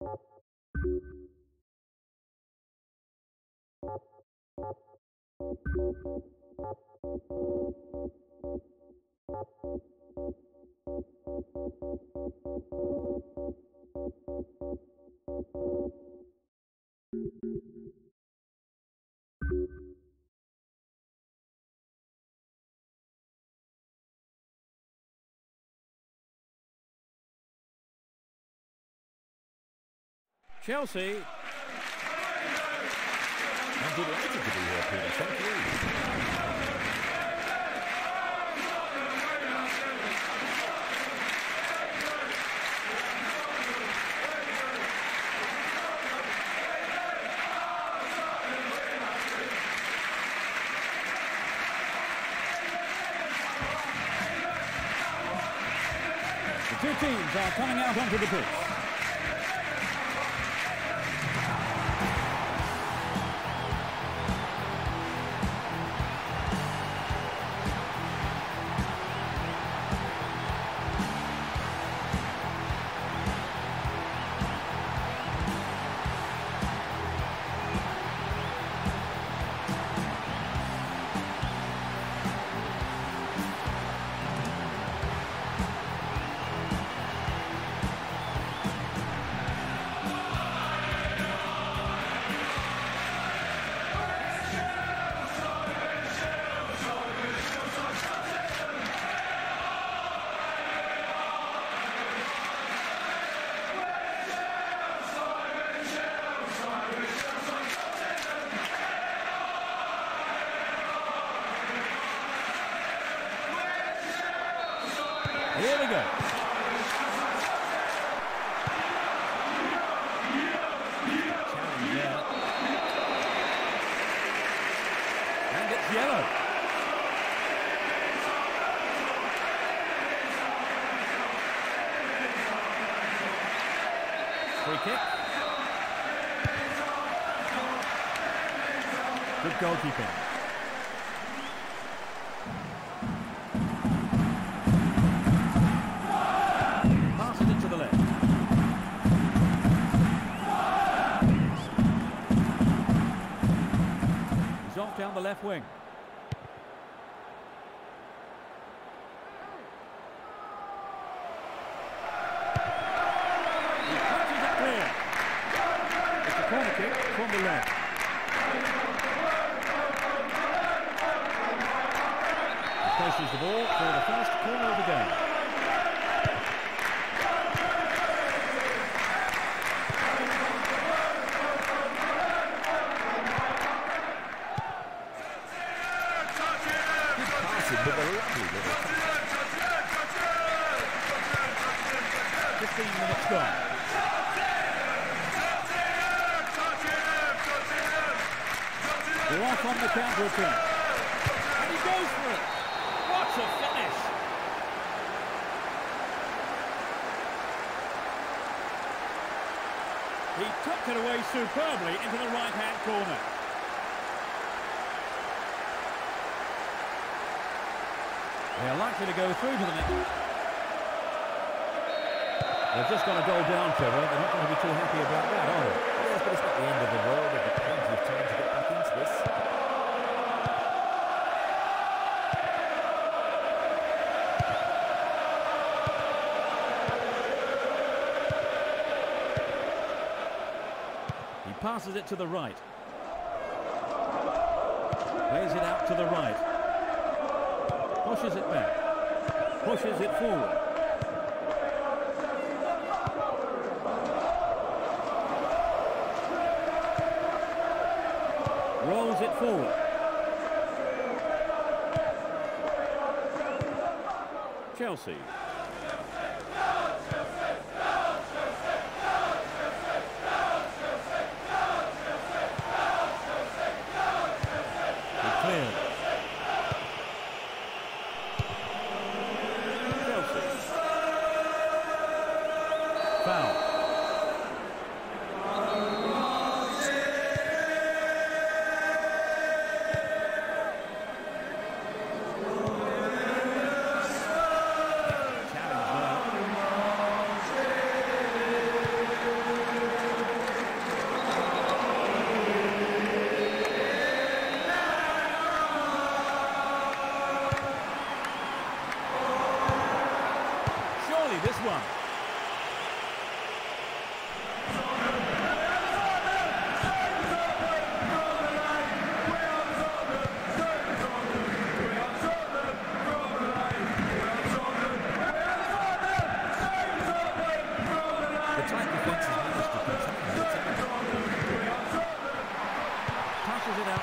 Chelsea. I'm delighted to be here, Peter. Thank you. The two teams are coming out onto the pitch. Here we go. Challenge there. And it's yellow. Free kick. Good goalkeeping. Off down the left wing. He punches it clear. It's a corner kick from the left. He places the ball for the first corner of the game. With a lovely little 15 minutes gone. They're off on the counter-attack. And he goes for it. What a finish. He tucked it away superbly into the right-hand corner. They're likely to go through to the next. They've just got a goal down, Trevor. They're not going to be too happy about that, are they? Yes, but it's not the end of the world. They've got plenty of time to get back into this. He passes it to the right. Plays it out to the right. Pushes it back. Pushes it forward. Rolls it forward. Chelsea. He cleared. Foul.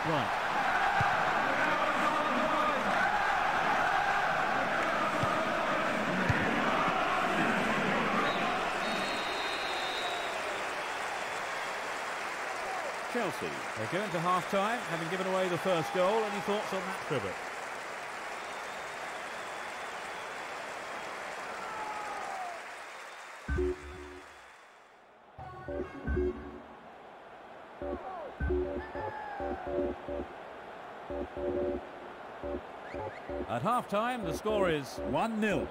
right. Chelsea. They go into half-time, having given away the first goal. Any thoughts on that, Trevor? At half-time, the score is 1-0.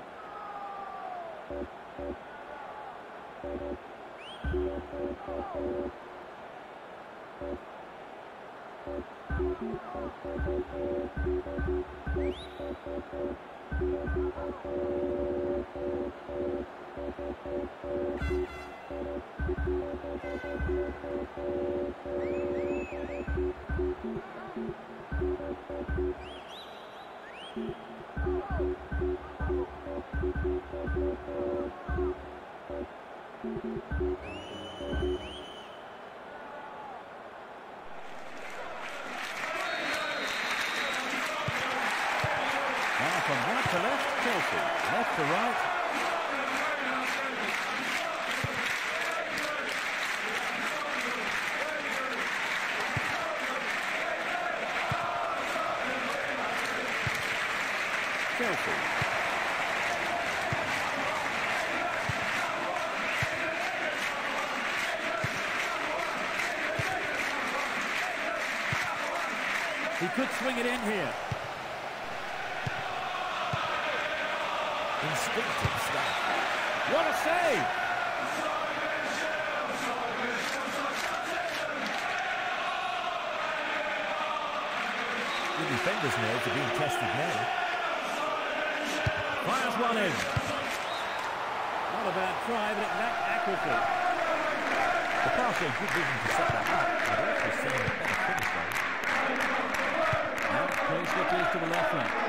Now from right to left, Chelsea. Left to right. Chelsea. He could swing it in here. Instinctive stuff. What a save! The defender's nerves are being tested now. Fires one in. Not a bad try, but it lacked accuracy. The pass showed good vision to set that up. I'd actually seen a better finish though. Now play switches to the left flank.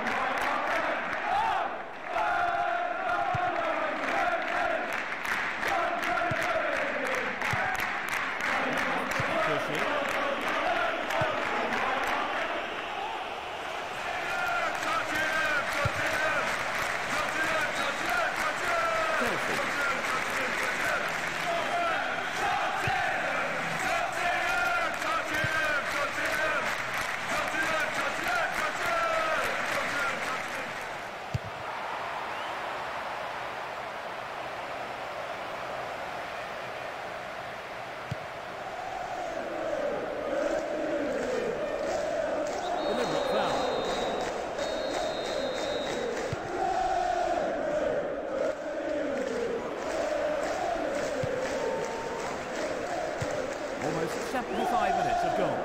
Almost 75 minutes have gone.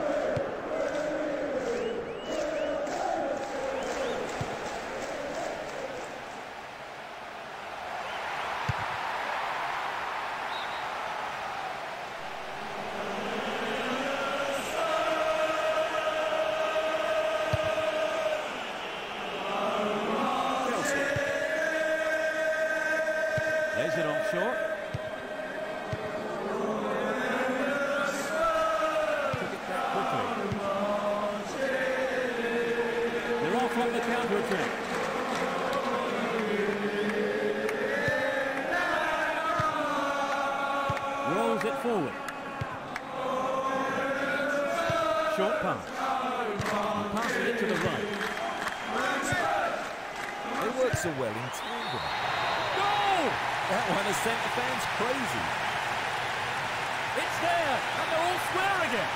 Chelsea. Lays it on short. They're off on the counter-attack. Rolls it forward. Short pass. Passes it to the right. They work so well in tandem. Goal! That one has sent the fans crazy. It's there, and they're all square again.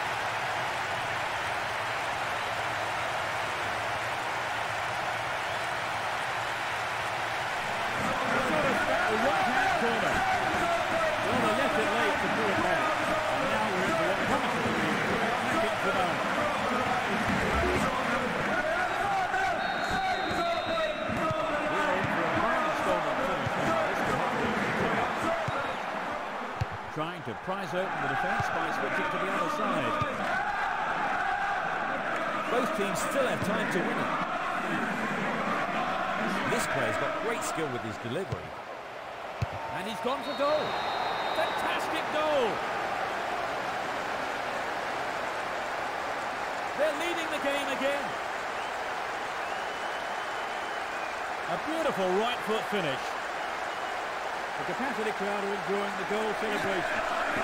The right-hand corner. Well, they left it late to do it back. And now we're into what promises to be a attacking finale. We're in for a barnstorming finish now. This could hopefully continue. Trying to prise open the defence by switching to the other side. Both teams still have time to win it. This player's got great skill with his delivery. And he's gone for goal. Fantastic goal. They're leading the game again. A beautiful right foot finish. The capacity crowd are enjoying the goal celebration.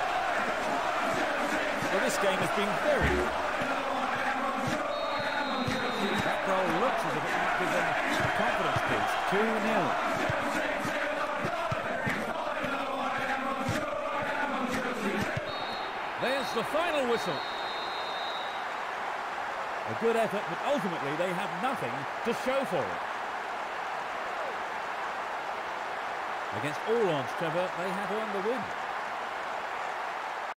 Well, this game has been very good. That goal looks as if it might give them a confidence boost. 2-0. There's the final whistle. A good effort, but ultimately they have nothing to show for it. Against all odds, Trevor, they have earned the win.